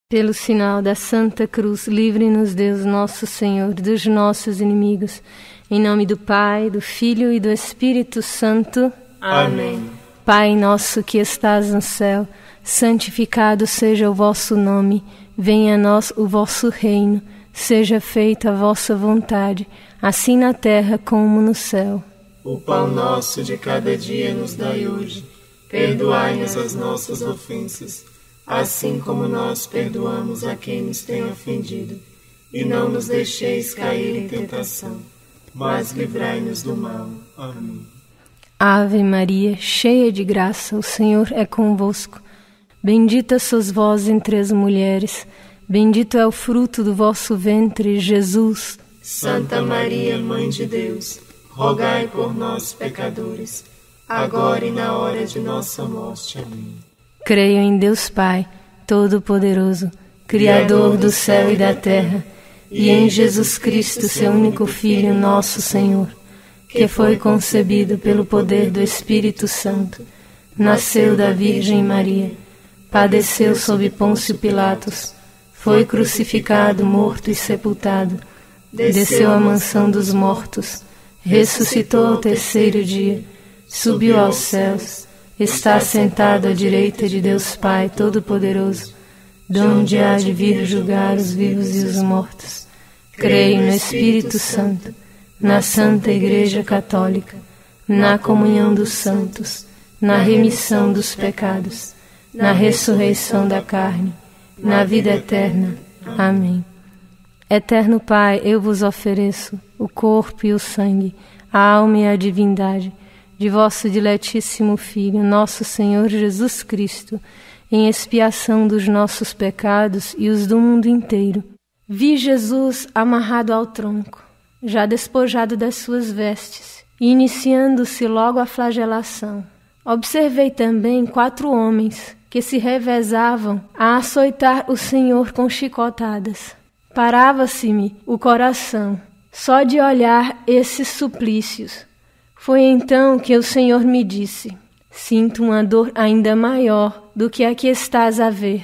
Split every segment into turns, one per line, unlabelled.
Pelo sinal da Santa Cruz, livre-nos Deus nosso Senhor dos nossos inimigos. Em nome do Pai, do Filho e do Espírito Santo.
Amém.
Pai nosso que estás no céu, santificado seja o vosso nome. Venha a nós o vosso reino. Seja feita a vossa vontade, assim na terra como no céu.
O pão nosso de cada dia nos dai hoje. Perdoai-nos as nossas ofensas, assim como nós perdoamos a quem nos tem ofendido. E não nos deixeis cair em tentação, mas livrai-nos do mal. Amém.
Ave Maria, cheia de graça, o Senhor é convosco. Bendita sois vós entre as mulheres, bendito é o fruto do vosso ventre, Jesus.
Santa Maria, Mãe de Deus, rogai por nós, pecadores, agora e na hora de nossa morte. Amém.
Creio em Deus Pai, Todo-Poderoso, Criador do céu e da terra, e em Jesus Cristo, seu único Filho, nosso Senhor, que foi concebido pelo poder do Espírito Santo, nasceu da Virgem Maria, padeceu sob Pôncio Pilatos, foi crucificado, morto e sepultado, desceu à mansão dos mortos, ressuscitou ao terceiro dia, subiu aos céus, está sentado à direita de Deus Pai Todo-Poderoso, de onde há de vir julgar os vivos e os mortos. Creio no Espírito Santo, na Santa Igreja Católica, na comunhão dos santos, na remissão dos pecados, na ressurreição da carne, na vida eterna. Amém. Eterno Pai, eu vos ofereço o corpo e o sangue, a alma e a divindade de vosso diletíssimo Filho, nosso Senhor Jesus Cristo, em expiação dos nossos pecados e os do mundo inteiro. Vi Jesus amarrado ao tronco, já despojado das suas vestes, e iniciando-se logo a flagelação. Observei também 4 homens que se revezavam a açoitar o Senhor com chicotadas. Parava-se-me o coração, só de olhar esses suplícios. Foi então que o Senhor me disse: sinto uma dor ainda maior do que a que estás a ver.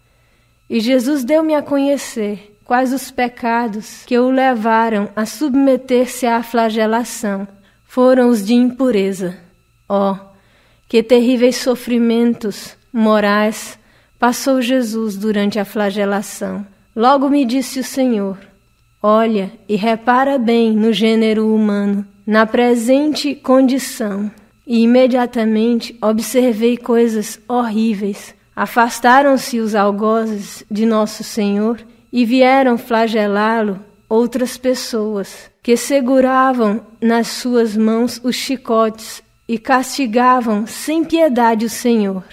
E Jesus deu-me a conhecer quais os pecados que o levaram a submeter-se à flagelação. Foram os de impureza. Oh, que terríveis sofrimentos morais passou Jesus durante a flagelação. Logo me disse o Senhor: olha e repara bem no gênero humano, na presente condição. E imediatamente observei coisas horríveis. Afastaram-se os algozes de nosso Senhor e vieram flagelá-lo outras pessoas, que seguravam nas suas mãos os chicotes e castigavam sem piedade o Senhor.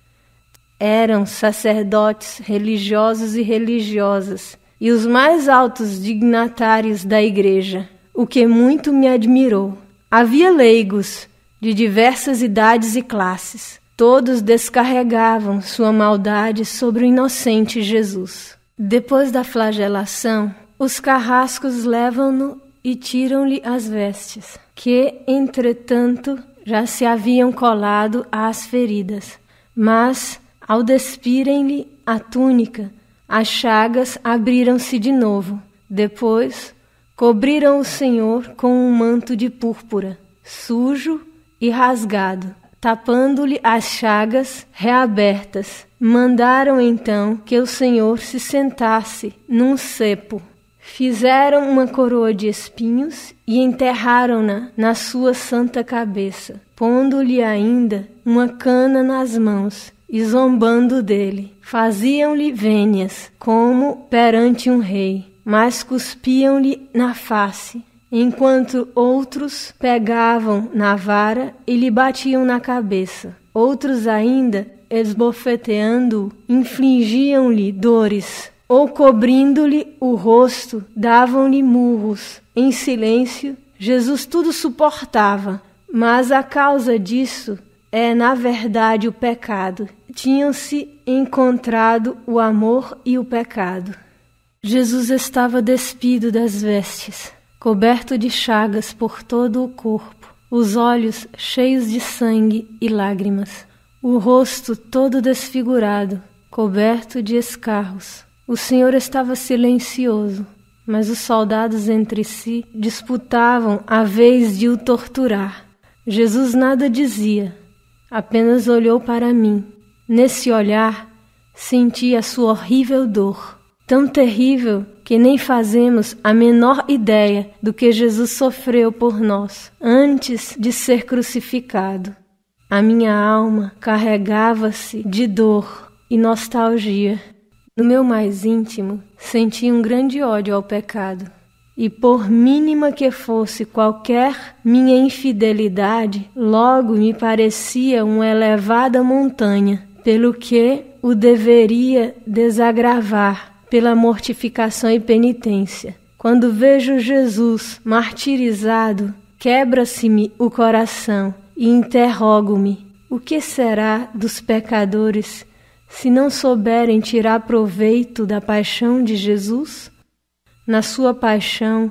Eram sacerdotes religiosos e religiosas, e os mais altos dignatários da igreja, o que muito me admirou. Havia leigos de diversas idades e classes. Todos descarregavam sua maldade sobre o inocente Jesus. Depois da flagelação, os carrascos levam-no e tiram-lhe as vestes, que, entretanto, já se haviam colado às feridas. Mas, ao despirem-lhe a túnica, as chagas abriram-se de novo. Depois, cobriram o Senhor com um manto de púrpura, sujo e rasgado, tapando-lhe as chagas reabertas. Mandaram então que o Senhor se sentasse num cepo. Fizeram uma coroa de espinhos e enterraram-na na sua santa cabeça, pondo-lhe ainda uma cana nas mãos e zombando dele. Faziam-lhe vênias, como perante um rei, mas cuspiam-lhe na face, enquanto outros pegavam na vara e lhe batiam na cabeça. Outros ainda, esbofeteando-o, infligiam-lhe dores, ou cobrindo-lhe o rosto, davam-lhe murros. Em silêncio, Jesus tudo suportava, mas a causa disso é, na verdade, o pecado. Tinham-se encontrado o amor e o pecado. Jesus estava despido das vestes, coberto de chagas por todo o corpo, os olhos cheios de sangue e lágrimas, o rosto todo desfigurado, coberto de escarros. O Senhor estava silencioso, mas os soldados entre si disputavam a vez de o torturar. Jesus nada dizia, apenas olhou para mim. Nesse olhar, senti a sua horrível dor, tão terrível que nem fazemos a menor ideia do que Jesus sofreu por nós antes de ser crucificado. A minha alma carregava-se de dor e nostalgia. No meu mais íntimo, senti um grande ódio ao pecado. E por mínima que fosse qualquer minha infidelidade, logo me parecia uma elevada montanha, pelo que o deveria desagravar pela mortificação e penitência. Quando vejo Jesus martirizado, quebra-se-me o coração e interrogo-me: o que será dos pecadores se não souberem tirar proveito da paixão de Jesus? Na sua paixão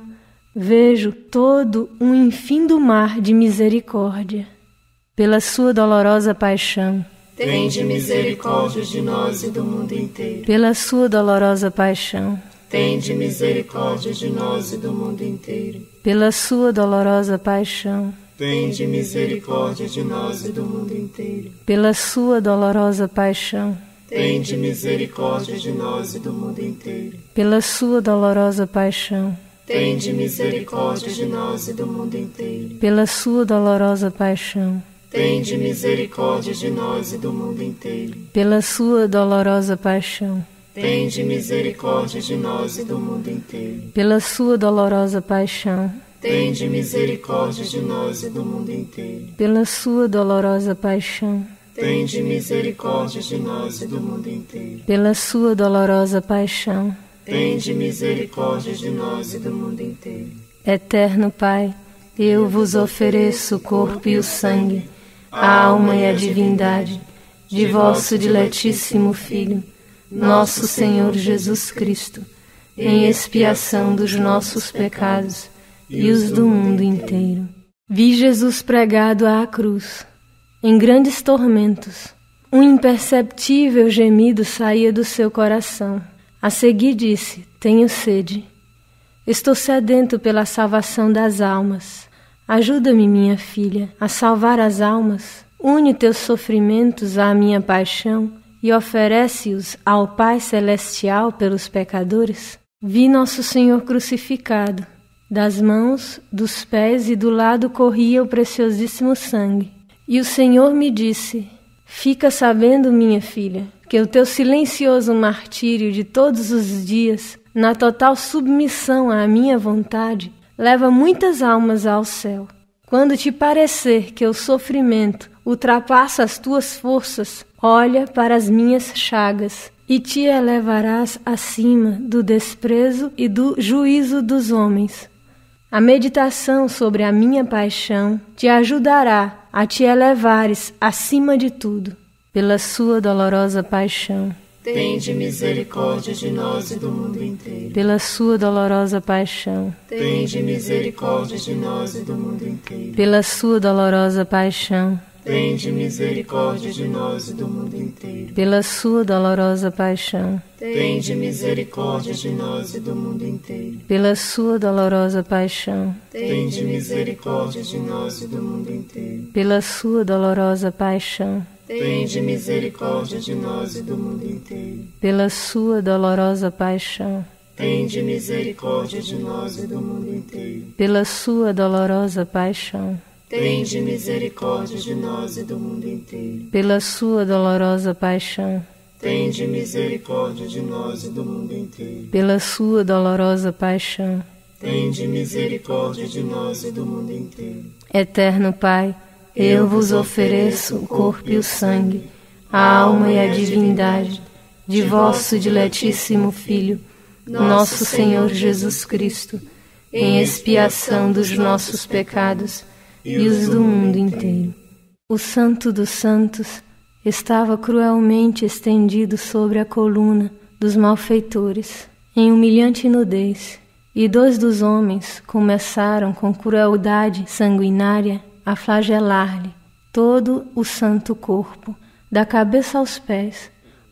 vejo todo um infindo mar de misericórdia. Pela sua dolorosa paixão,
tende misericórdia de nós e do mundo inteiro.
Pela sua dolorosa paixão,
tende misericórdia de nós e do mundo inteiro.
Pela sua dolorosa paixão,
tende misericórdia de nós e do mundo inteiro.
Pela sua dolorosa paixão,
tende misericórdia de nós e do mundo inteiro.
Pela sua dolorosa paixão,
tende misericórdia de nós e do mundo inteiro.
Pela sua dolorosa paixão,
tende misericórdia de nós e do mundo inteiro.
Pela sua dolorosa paixão,
tende misericórdia de nós e do mundo inteiro.
Pela sua dolorosa paixão,
tende misericórdia de nós e do mundo inteiro.
Pela sua dolorosa paixão,
tende misericórdia de nós e do mundo inteiro.
Pela sua dolorosa paixão,
tende misericórdia de nós e do mundo inteiro.
Eterno Pai, eu vos ofereço o corpo e o sangue, a alma e a divindade de vosso diletíssimo Filho, nosso Senhor Jesus Cristo, em expiação dos nossos pecados e os do mundo inteiro. Vi Jesus pregado à cruz, em grandes tormentos. Um imperceptível gemido saía do seu coração. A seguir disse: tenho sede. Estou sedento pela salvação das almas. Ajuda-me, minha filha, a salvar as almas. Une teus sofrimentos à minha paixão e oferece-os ao Pai Celestial pelos pecadores. Vi Nosso Senhor crucificado. Das mãos, dos pés e do lado corria o preciosíssimo sangue. E o Senhor me disse: fica sabendo, minha filha, que o teu silencioso martírio de todos os dias, na total submissão à minha vontade, leva muitas almas ao céu. Quando te parecer que o sofrimento ultrapassa as tuas forças, olha para as minhas chagas e te elevarás acima do desprezo e do juízo dos homens. A meditação sobre a minha paixão te ajudará a te elevares acima de tudo. Pela sua dolorosa paixão,
tende misericórdia de nós e do mundo inteiro.
Pela sua dolorosa paixão,
tende misericórdia de nós e do mundo inteiro.
Pela sua dolorosa paixão,
tende misericórdia de nós e do mundo inteiro.
Pela sua dolorosa paixão,
tende misericórdia de nós e do mundo inteiro.
Pela sua dolorosa paixão,
tende misericórdia de nós e do mundo inteiro.
Pela sua dolorosa paixão,
tende misericórdia de nós e do mundo inteiro.
Pela sua dolorosa paixão,
tende misericórdia de nós e do mundo inteiro.
Pela sua dolorosa paixão,
tende misericórdia de nós e do mundo inteiro.
Pela sua dolorosa paixão,
tende misericórdia de nós e do mundo inteiro.
Pela sua dolorosa paixão,
tende misericórdia de nós e do mundo inteiro.
Eterno Pai, eu vos ofereço o corpo e o sangue, a alma e a divindade de vosso diletíssimo Filho, nosso Senhor Jesus Cristo, em expiação dos nossos pecados e os do mundo inteiro. O Santo dos Santos estava cruelmente estendido sobre a coluna dos malfeitores, em humilhante nudez, e 2 dos homens começaram com crueldade sanguinária a flagelar-lhe todo o santo corpo, da cabeça aos pés,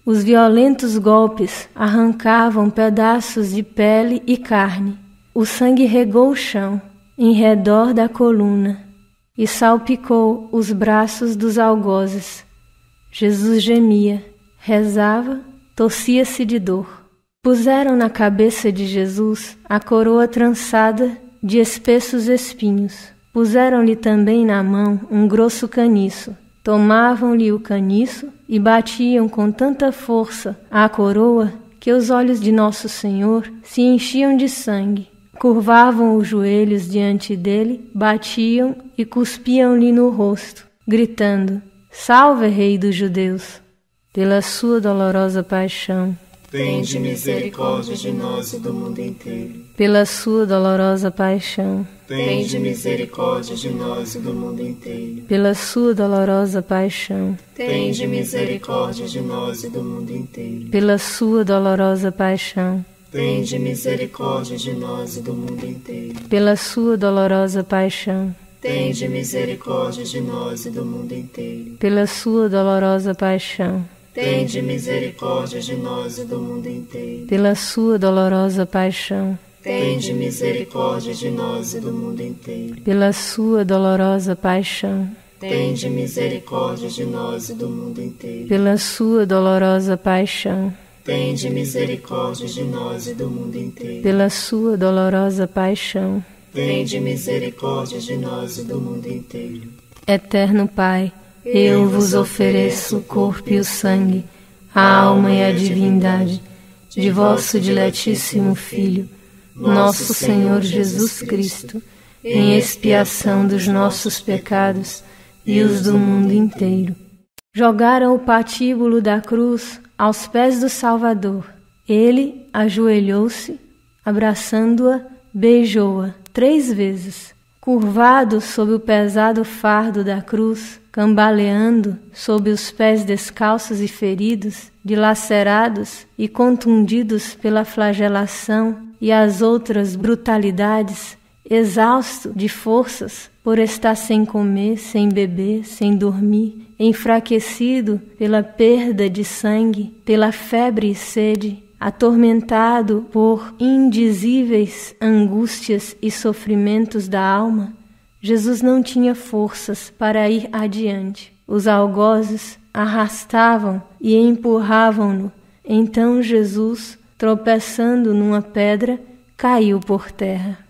Os violentos golpes arrancavam pedaços de pele e carne. O sangue regou o chão, em redor da coluna, e salpicou os braços dos algozes. Jesus gemia, rezava, torcia-se de dor. Puseram na cabeça de Jesus a coroa trançada de espessos espinhos. Puseram-lhe também na mão um grosso caniço. Tomavam-lhe o caniço e batiam com tanta força à coroa que os olhos de Nosso Senhor se enchiam de sangue. Curvavam os joelhos diante dele, batiam e cuspiam-lhe no rosto, gritando: Salve, Rei dos Judeus! Pela sua dolorosa paixão,
tende misericórdia de nós e do mundo inteiro.
Pela sua dolorosa paixão,
tende misericórdia de nós e do mundo inteiro.
Pela sua dolorosa paixão,
tende misericórdia de nós e do mundo inteiro.
Pela sua dolorosa paixão,
tende misericórdia de nós e do mundo inteiro.
Pela sua dolorosa paixão,
tende misericórdia de nós e do mundo inteiro.
Pela sua dolorosa paixão,
tende misericórdia de nós e do mundo inteiro.
Pela sua dolorosa paixão,
tende misericórdia de nós e do mundo inteiro.
Pela sua dolorosa paixão,
tende misericórdia de nós e do mundo inteiro.
Pela sua dolorosa paixão,
tende misericórdia de nós e do mundo inteiro.
Pela sua dolorosa paixão,
tende misericórdia de nós e do mundo inteiro.
Eterno Pai, eu vos ofereço o corpo e o sangue, a alma e a divindade de vosso diletíssimo Filho, nosso Senhor Jesus Cristo, em expiação dos nossos pecados e os do mundo inteiro. Jogaram o patíbulo da cruz aos pés do Salvador. Ele ajoelhou-se, abraçando-a, beijou-a 3 vezes. Curvado sob o pesado fardo da cruz, cambaleando sob os pés descalços e feridos, dilacerados e contundidos pela flagelação e as outras brutalidades, exausto de forças por estar sem comer, sem beber, sem dormir, enfraquecido pela perda de sangue, pela febre e sede, atormentado por indizíveis angústias e sofrimentos da alma, Jesus não tinha forças para ir adiante. Os algozes arrastavam e empurravam-no. Então Jesus, tropeçando numa pedra, caiu por terra.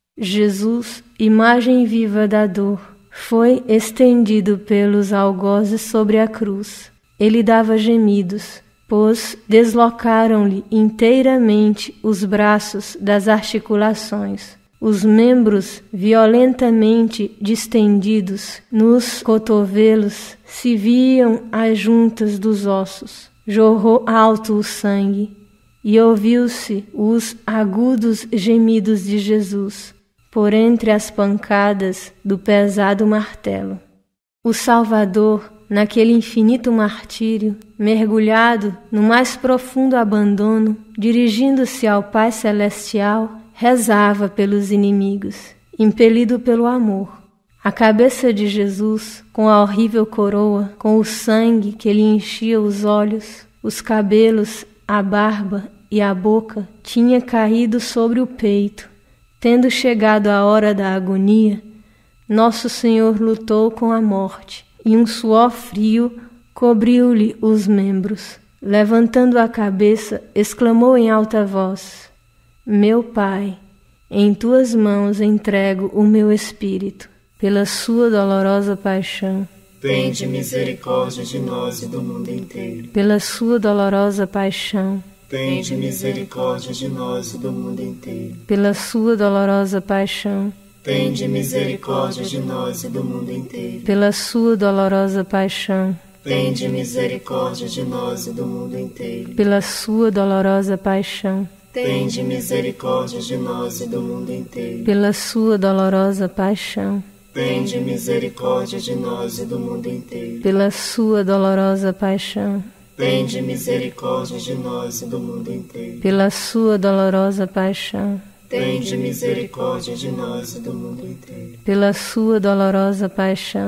Jesus, imagem viva da dor, foi estendido pelos algozes sobre a cruz. Ele dava gemidos, pois deslocaram-lhe inteiramente os braços das articulações. Os membros violentamente distendidos nos cotovelos se viam as juntas dos ossos. Jorrou alto o sangue e ouviu-se os agudos gemidos de Jesus por entre as pancadas do pesado martelo. O Salvador, naquele infinito martírio, mergulhado no mais profundo abandono, dirigindo-se ao Pai Celestial, rezava pelos inimigos, impelido pelo amor. A cabeça de Jesus, com a horrível coroa, com o sangue que lhe enchia os olhos, os cabelos, a barba e a boca, tinha caído sobre o peito. Tendo chegado a hora da agonia, Nosso Senhor lutou com a morte, e um suor frio cobriu-lhe os membros. Levantando a cabeça, exclamou em alta voz: Meu Pai, em tuas mãos entrego o meu espírito. Pela sua dolorosa paixão,
tende misericórdia de nós e do mundo inteiro.
Pela sua dolorosa paixão,
tende misericórdia de nós e do mundo inteiro.
Pela sua dolorosa paixão,
tende misericórdia de nós e do mundo inteiro.
Pela sua dolorosa paixão,
tende misericórdia de nós e do mundo inteiro.
Pela sua dolorosa paixão,
tende misericórdia de nós e do mundo inteiro.
Pela sua dolorosa paixão,
tende misericórdia de nós e do mundo inteiro.
Pela sua dolorosa paixão,
tende misericórdia de nós e do mundo inteiro.
Pela sua dolorosa paixão,
tende misericórdia de nós e do mundo inteiro.
Pela sua dolorosa paixão,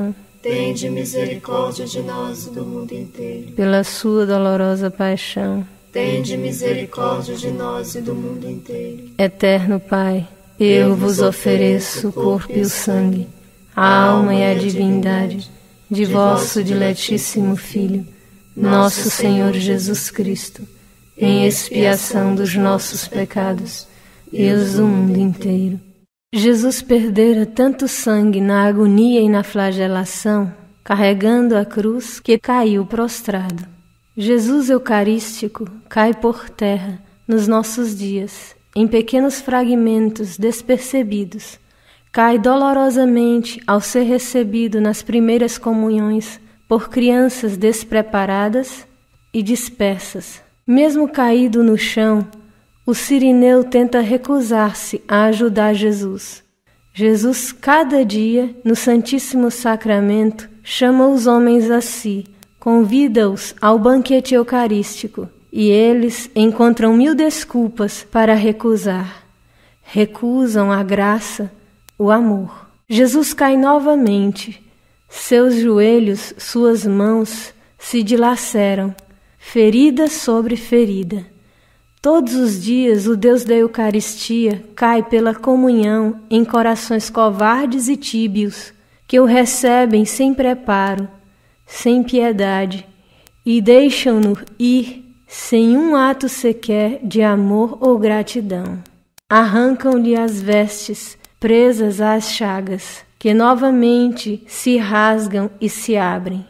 tende misericórdia de nós e do mundo inteiro.
Pela sua dolorosa paixão,
tende misericórdia de nós e do mundo inteiro.
Eterno Pai, eu vos ofereço o corpo e o sangue, a alma e a divindade de vosso diletíssimo Filho, nosso Senhor Jesus Cristo, em expiação dos nossos pecados e os do mundo inteiro. Jesus perdera tanto sangue na agonia e na flagelação, carregando a cruz, que caiu prostrado. Jesus Eucarístico cai por terra nos nossos dias, em pequenos fragmentos despercebidos. Cai dolorosamente ao ser recebido nas primeiras comunhões por crianças despreparadas e dispersas. Mesmo caído no chão, o Cirineu tenta recusar-se a ajudar Jesus. Jesus, cada dia, no Santíssimo Sacramento, chama os homens a si, convida-os ao banquete eucarístico, e eles encontram 1000 desculpas para recusar. Recusam a graça, o amor. Jesus cai novamente. Seus joelhos, suas mãos se dilaceram, ferida sobre ferida. Todos os dias o Deus da Eucaristia cai pela comunhão em corações covardes e tíbios, que o recebem sem preparo, sem piedade, e deixam-no ir sem um ato sequer de amor ou gratidão. Arrancam-lhe as vestes, presas às chagas, que novamente se rasgam e se abrem.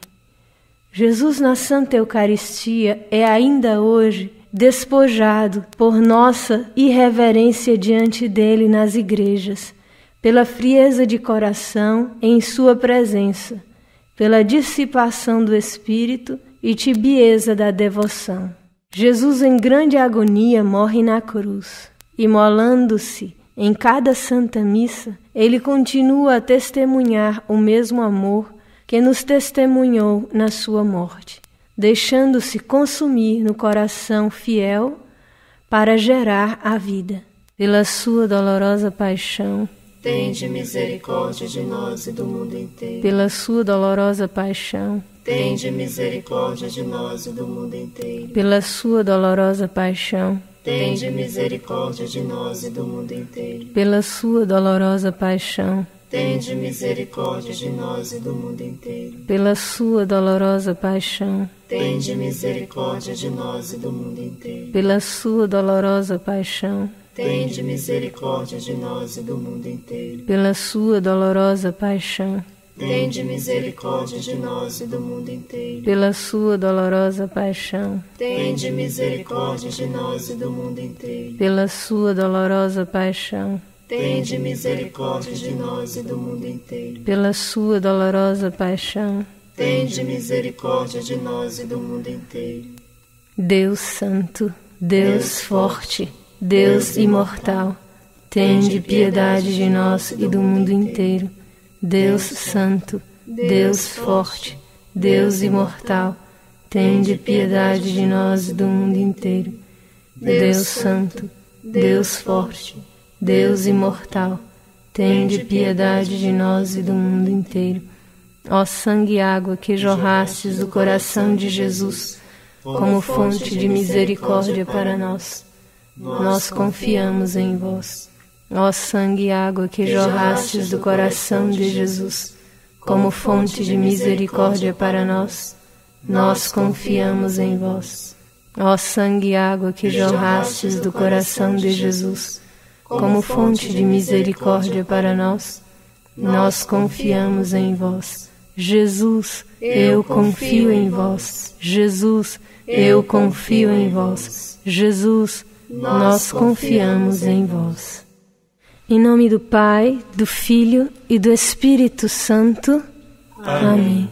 Jesus na Santa Eucaristia é ainda hoje despojado por nossa irreverência diante dele nas igrejas, pela frieza de coração em sua presença, pela dissipação do espírito e tibieza da devoção. Jesus em grande agonia morre na cruz, imolando-se em cada Santa Missa, ele continua a testemunhar o mesmo amor que nos testemunhou na sua morte, deixando-se consumir no coração fiel para gerar a vida. Pela sua dolorosa paixão,
tende misericórdia de nós e do mundo inteiro.
Pela sua dolorosa paixão,
tende misericórdia de nós e do mundo inteiro.
Pela sua dolorosa paixão,
tende misericórdia de nós e do mundo inteiro.
Pela sua dolorosa paixão,
tende misericórdia de nós e do mundo inteiro.
Pela sua dolorosa paixão,
tende misericórdia de nós e do mundo inteiro.
Pela sua dolorosa paixão,
tende misericórdia de nós e do mundo inteiro.
Pela sua dolorosa paixão,
tende misericórdia de nós e do mundo inteiro.
Pela sua dolorosa paixão,
tende misericórdia de nós e do mundo inteiro.
Pela sua dolorosa paixão,
tende misericórdia de nós e do mundo inteiro.
Pela sua dolorosa paixão,
tende misericórdia de nós e do mundo inteiro.
Deus Santo, Deus Forte, Deus Imortal, tende piedade de nós e do mundo inteiro. Deus Santo, Deus Forte, Deus Imortal, tende piedade de nós e do mundo inteiro. Deus Santo, Deus Forte, Deus Imortal, tende piedade de nós e do mundo inteiro. Ó sangue e água que jorrastes do coração de Jesus, como fonte de misericórdia para nós, nós confiamos em vós. Ó sangue e água que jorrastes do coração de Jesus, como fonte de misericórdia para nós, nós confiamos em vós. Ó sangue e água que jorrastes do coração de Jesus, como fonte de misericórdia para nós, nós confiamos em vós. Jesus, eu confio em vós. Jesus, eu confio em vós. Jesus, nós confiamos em vós. Em nome do Pai, do Filho e do Espírito Santo. Amém.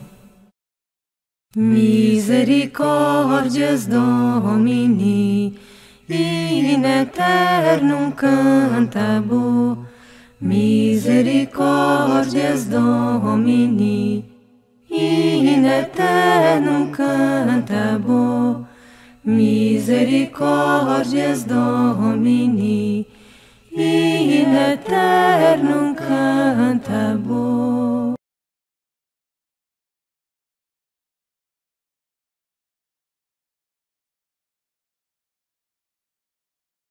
Misericórdias Domini, in aeternum cantabor. Misericórdias Domini, in aeternum cantabor. Misericórdias Domini, in aeternum cantabor.